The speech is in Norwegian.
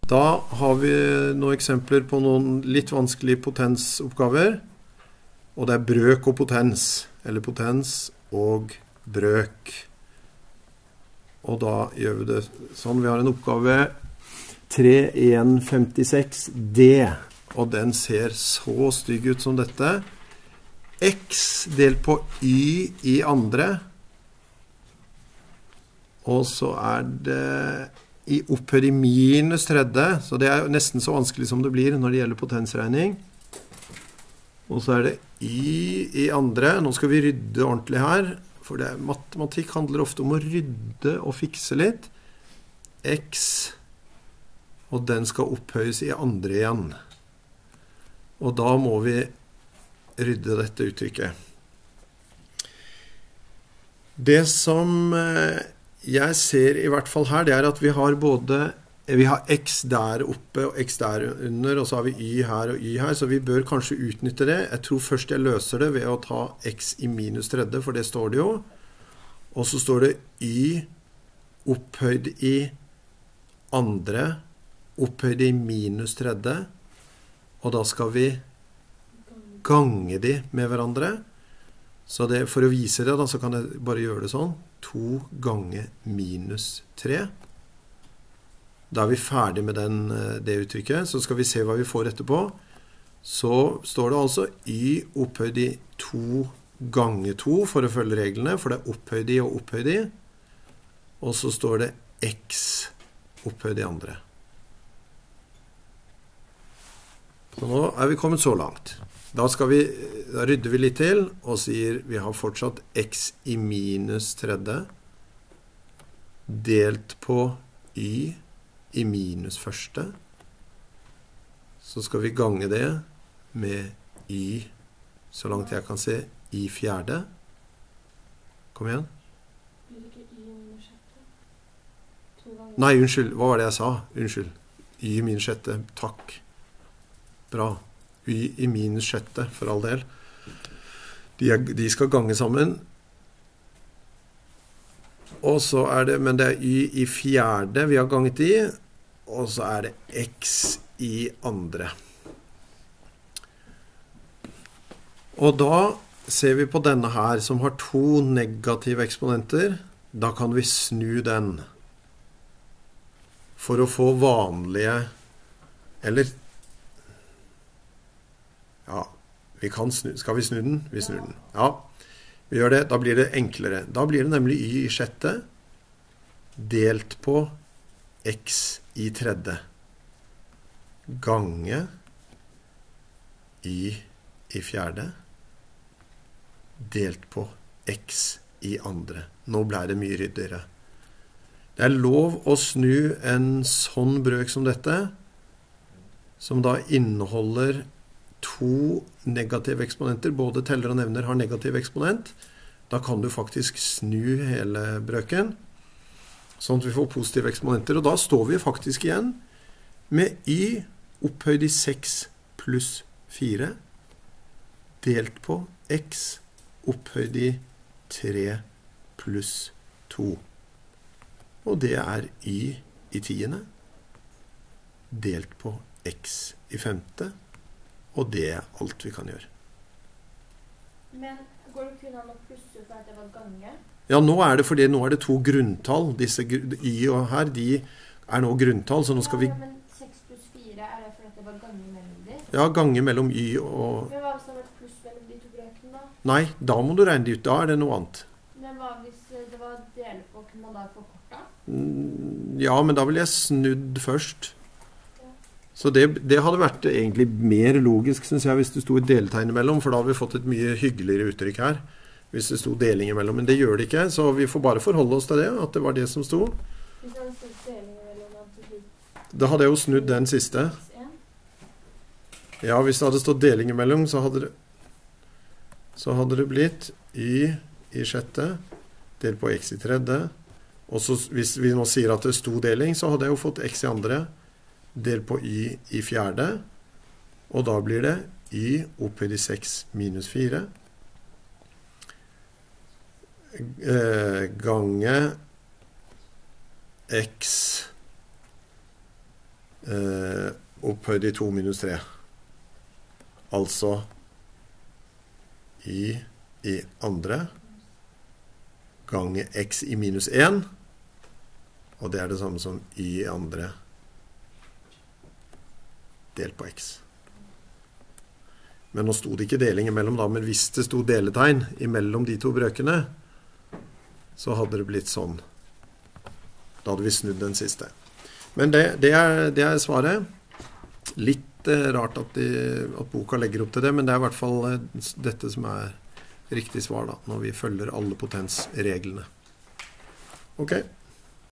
Da har vi noen eksempler på noen litt vanskelige potensoppgaver, og det er brøk og potens, eller potens og brøk. Og da gjør vi det sånn. Vi har en oppgave 3,156D, og den ser så stygg ut som dette. X delt på y i andre, og så er det i opphøyd i minus tredje, så det er nesten så vanskelig som det blir når det gjelder potensregning. Og så er det y i andre. Nå skal vi rydde ordentlig her, for matematikk handler ofte om å rydde og fikse litt. X, og den skal opphøyes i andre igjen. Og da må vi rydde dette uttrykket. Det som jeg ser i hvert fall her, det er at vi har x der oppe og x der under, og så har vi y her og y her, så vi bør kanskje utnytte det. Jeg tror først jeg løser det ved å ta x i minus tredje, for det står det jo. Og så står det y opphøyd i andre, opphøyd i minus tredje, og da skal vi gange de med hverandre. Så for å vise det da, så kan jeg bare gjøre det sånn. 2 ganger minus 3. Da er vi ferdig med det uttrykket. Så skal vi se hva vi får etterpå. Så står det altså y opphøyd i 2 ganger 2 for å følge reglene, for det er opphøyd i og opphøyd i. Og så står det x opphøyd i andre. Så nå er vi kommet så langt. Da rydder vi litt til, og sier vi har fortsatt x i minus tredje, delt på y i minus første. Så skal vi gange det med y, så langt jeg kan se, i fjerde. Kom igjen. Blir det ikke y minus sjette? Nei, unnskyld, hva var det jeg sa? Unnskyld. Y i minus sjette, takk. Bra. Y i minus sjette, for all del. De skal gange sammen. Og så men det er y i fjerde vi har ganget i, og så er det x i andre. Og da ser vi på denne her, som har 2 negative eksponenter. Da kan vi snu den for å få vanlige, eller ja, skal vi snu den? Vi snur den. Ja, vi gjør det. Da blir det enklere. Da blir det nemlig y i sjette delt på x i tredje gange y i fjerde delt på x i andre. Nå ble det mye ryddigere. Det er lov å snu en sånn brøk som dette, som da inneholder 2 negative eksponenter, både teller og nevner har negativ eksponent. Da kan du faktisk snu hele brøken, sånn at vi får positive eksponenter. Og da står vi faktisk igjen med y opphøyd i 6 pluss 4, delt på x opphøyd i 3 pluss 2. Og det er y i tiende, delt på x i femte, og det er alt vi kan gjøre. Men går det kun an å plusse for at det var gange? Ja, nå er det fordi nå er det 2 grunntall. Disse y og her, de er nå grunntall, så nå skal vi... Ja, men 6 pluss 4, er det for at det var gange mellom de? Ja, gange mellom y og... Men hva hvis det var et pluss mellom de 2 brøkene da? Nei, da må du regne de ut. Da er det noe annet. Men hva hvis det var dele på, kunne man da få korta? Ja, men da vil jeg snudd først. Så det hadde vært egentlig mer logisk, synes jeg, hvis det stod et deltegn imellom, for da har vi fått et mye hyggeligere uttrykk her, hvis det stod deling imellom. Men det gjør det ikke, så vi får bare forholde oss til det, at det var det som stod. Hvis det hadde stått deling imellom, da hadde jeg jo snudd den siste. Ja, hvis det hadde stått deling imellom, så hadde det blitt y i sjette, delt på x i tredje, og så hvis vi nå sier at det stod deling, så hadde jeg jo fått x i andre, del på y i fjerde, og da blir det y opphøyd i 6 minus 4 gange x opphøyd i 2 minus 3. Altså y i andre ganger x i minus 1, og det er det samme som y i andre delt på x. Men nå stod det ikke deling imellom da, men hvis det stod deletegn imellom de to brøkene, så hadde det blitt sånn. Da hadde vi snudd den siste. Men det er svaret. Litt rart at boka legger opp til det, men det er i hvert fall dette som er riktig svar da, når vi følger alle potensreglene. Ok.